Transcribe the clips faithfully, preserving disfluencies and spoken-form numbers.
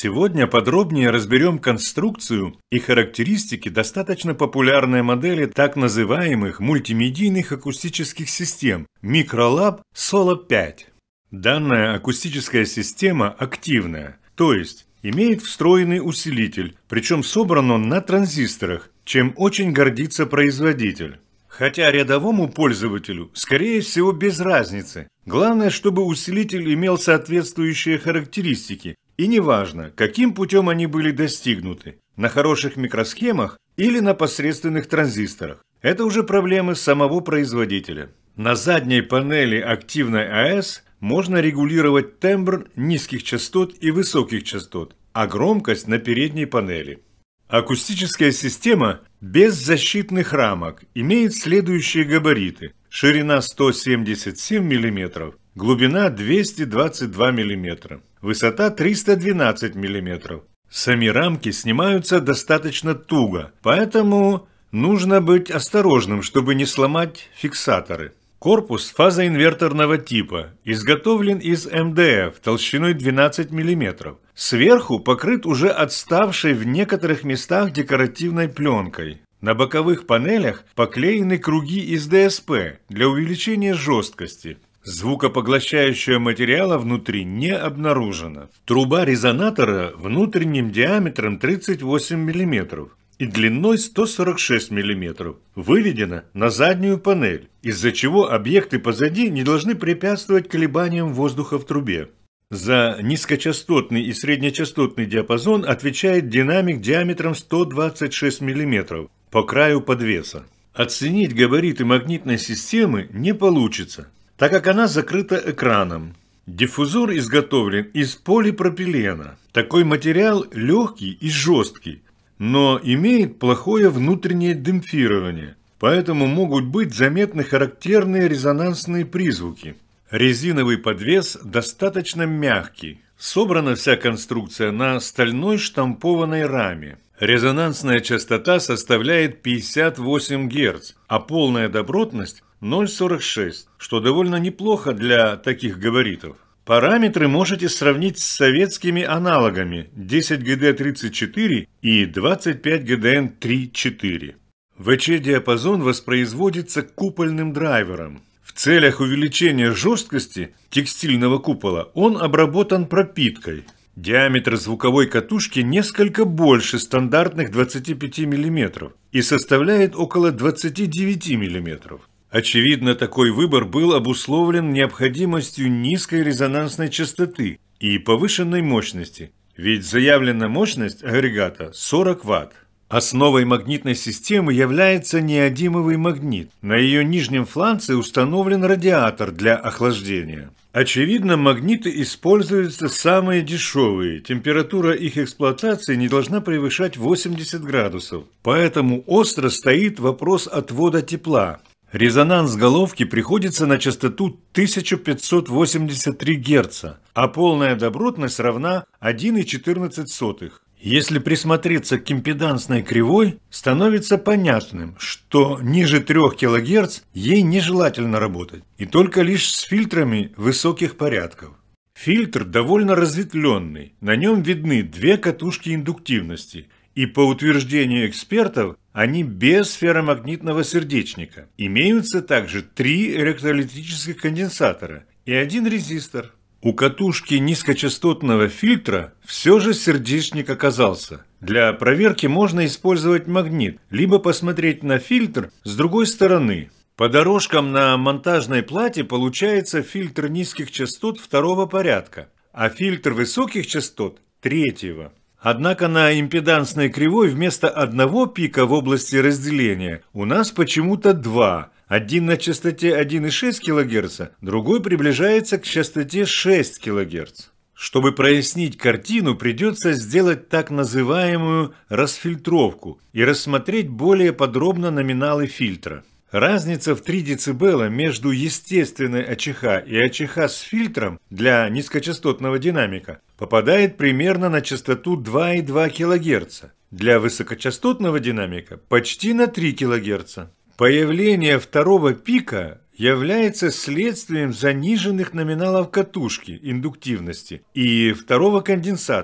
Сегодня подробнее разберем конструкцию и характеристики достаточно популярной модели так называемых мультимедийных акустических систем Microlab Solo пять. Данная акустическая система активная, то есть имеет встроенный усилитель, причем собран он на транзисторах, чем очень гордится производитель. Хотя рядовому пользователю, скорее всего, без разницы. Главное, чтобы усилитель имел соответствующие характеристики, и неважно, каким путем они были достигнуты, на хороших микросхемах или на посредственных транзисторах. Это уже проблемы самого производителя. На задней панели активной АЭС можно регулировать тембр низких частот и высоких частот, а громкость на передней панели. Акустическая система без защитных рамок имеет следующие габариты: ширина сто семьдесят семь миллиметров, глубина двести двадцать два миллиметра, высота триста двенадцать миллиметров. Сами рамки снимаются достаточно туго, поэтому нужно быть осторожным, чтобы не сломать фиксаторы. Корпус фазоинверторного типа, изготовлен из эм дэ эф толщиной двенадцать миллиметров. Сверху покрыт уже отставшей в некоторых местах декоративной пленкой. На боковых панелях поклеены круги из дэ эс пэ для увеличения жесткости. Звукопоглощающего материала внутри не обнаружено. Труба резонатора внутренним диаметром тридцать восемь миллиметров и длиной сто сорок шесть миллиметров выведена на заднюю панель, из-за чего объекты позади не должны препятствовать колебаниям воздуха в трубе. За низкочастотный и среднечастотный диапазон отвечает динамик диаметром сто двадцать шесть миллиметров по краю подвеса. Оценить габариты магнитной системы не получится, так как она закрыта экраном. Диффузор изготовлен из полипропилена. Такой материал легкий и жесткий, но имеет плохое внутреннее демпфирование, поэтому могут быть заметны характерные резонансные призвуки. Резиновый подвес достаточно мягкий. Собрана вся конструкция на стальной штампованной раме. Резонансная частота составляет пятьдесят восемь герц, а полная добротность ноль целых сорок шесть сотых, что довольно неплохо для таких габаритов. Параметры можете сравнить с советскими аналогами десять джи ди тридцать четыре и двадцать пять джи ди эн три четыре. вэ че-диапазон воспроизводится купольным драйвером. В целях увеличения жесткости текстильного купола он обработан пропиткой. Диаметр звуковой катушки несколько больше стандартных двадцати пяти миллиметров и составляет около двадцати девяти миллиметров. Очевидно, такой выбор был обусловлен необходимостью низкой резонансной частоты и повышенной мощности, ведь заявлена мощность агрегата сорок ватт. Основой магнитной системы является неодимовый магнит. На ее нижнем фланце установлен радиатор для охлаждения. Очевидно, магниты используются самые дешевые, температура их эксплуатации не должна превышать восемьдесят градусов, поэтому остро стоит вопрос отвода тепла. Резонанс головки приходится на частоту тысяча пятьсот восемьдесят три герца, а полная добротность равна одна целая четырнадцать сотых. Если присмотреться к импедансной кривой, становится понятным, что ниже трёх килогерц ей нежелательно работать, и только лишь с фильтрами высоких порядков. Фильтр довольно разветвленный, на нем видны две катушки индуктивности, и по утверждению экспертов, они без ферромагнитного сердечника. Имеются также три электролитических конденсатора и один резистор. У катушки низкочастотного фильтра все же сердечник оказался. Для проверки можно использовать магнит, либо посмотреть на фильтр с другой стороны. По дорожкам на монтажной плате получается фильтр низких частот второго порядка, а фильтр высоких частот третьего. Однако на импедансной кривой вместо одного пика в области разделения у нас почему-то два. Один на частоте одна целая шесть десятых килогерца, другой приближается к частоте шесть килогерц. Чтобы прояснить картину, придется сделать так называемую расфильтровку и рассмотреть более подробно номиналы фильтра. Разница в три децибела между естественной АЧХ и АЧХ с фильтром для низкочастотного динамика попадает примерно на частоту два целых две десятых килогерца, для высокочастотного динамика почти на три килогерца. Появление второго пика является следствием заниженных номиналов катушки индуктивности и второго конденсатора,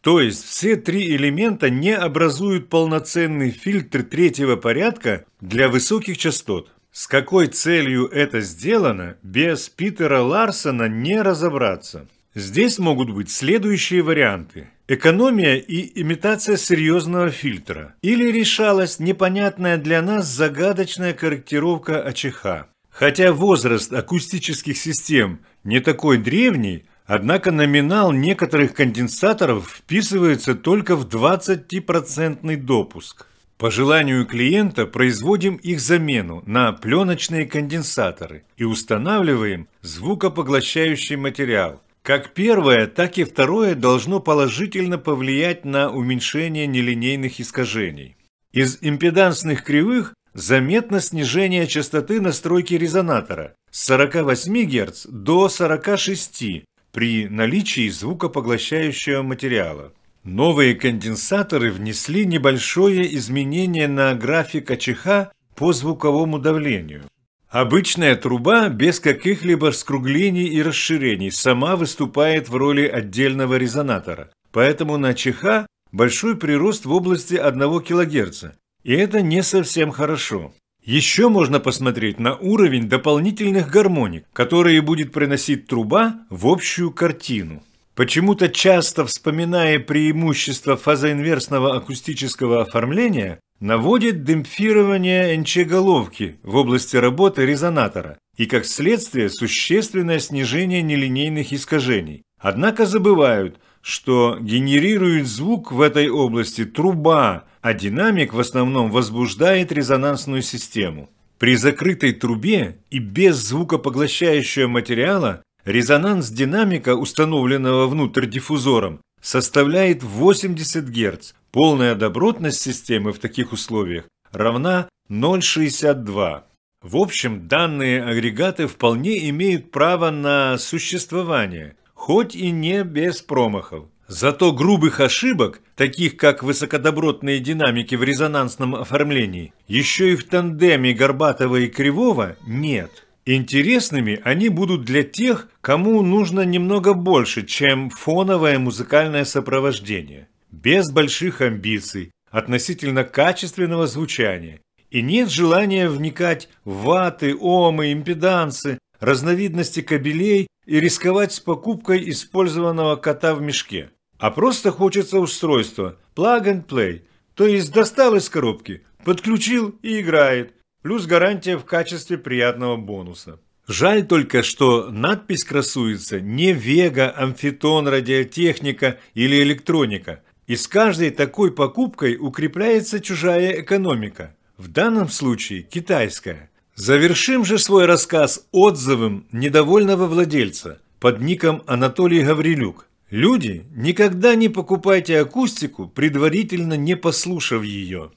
То есть все три элемента не образуют полноценный фильтр третьего порядка для высоких частот. С какой целью это сделано, без Питера Ларсона не разобраться. Здесь могут быть следующие варианты. Экономия и имитация серьезного фильтра. Или решалась непонятная для нас загадочная корректировка АЧХ. Хотя возраст акустических систем не такой древний, однако номинал некоторых конденсаторов вписывается только в двадцатипроцентный допуск. По желанию клиента производим их замену на пленочные конденсаторы и устанавливаем звукопоглощающий материал. Как первое, так и второе должно положительно повлиять на уменьшение нелинейных искажений. Из импедансных кривых заметно снижение частоты настройки резонатора с сорока восьми герц до сорока шести при наличии звукопоглощающего материала. Новые конденсаторы внесли небольшое изменение на график АЧХ по звуковому давлению. Обычная труба без каких-либо скруглений и расширений сама выступает в роли отдельного резонатора, поэтому на АЧХ большой прирост в области одного килогерца, и это не совсем хорошо. Еще можно посмотреть на уровень дополнительных гармоник, которые будет приносить труба в общую картину. Почему-то часто, вспоминая преимущества фазоинверсного акустического оформления, наводит демпфирование эн че-головки в области работы резонатора и, как следствие, существенное снижение нелинейных искажений. Однако забывают, что генерирует звук в этой области труба, а динамик в основном возбуждает резонансную систему. При закрытой трубе и без звукопоглощающего материала резонанс динамика, установленного внутрь диффузором, составляет восемьдесят герц. Полная добротность системы в таких условиях равна ноль целых шестьдесят два сотых. В общем, данные агрегаты вполне имеют право на существование, хоть и не без промахов. Зато грубых ошибок, таких как высокодобротные динамики в резонансном оформлении, еще и в тандеме Горбатова и Кривого нет. Интересными они будут для тех, кому нужно немного больше, чем фоновое музыкальное сопровождение, без больших амбиций относительно качественного звучания, и нет желания вникать в ваты, омы, импедансы, разновидности кабелей и рисковать с покупкой использованного кота в мешке. А просто хочется устройства plug and play, то есть достал из коробки, подключил и играет. Плюс гарантия в качестве приятного бонуса. Жаль только, что надпись красуется не Вега, Амфитон, Радиотехника или Электроника. И с каждой такой покупкой укрепляется чужая экономика. В данном случае китайская. Завершим же свой рассказ отзывом недовольного владельца под ником Анатолий Гаврилюк. Люди, никогда не покупайте акустику, предварительно не послушав ее.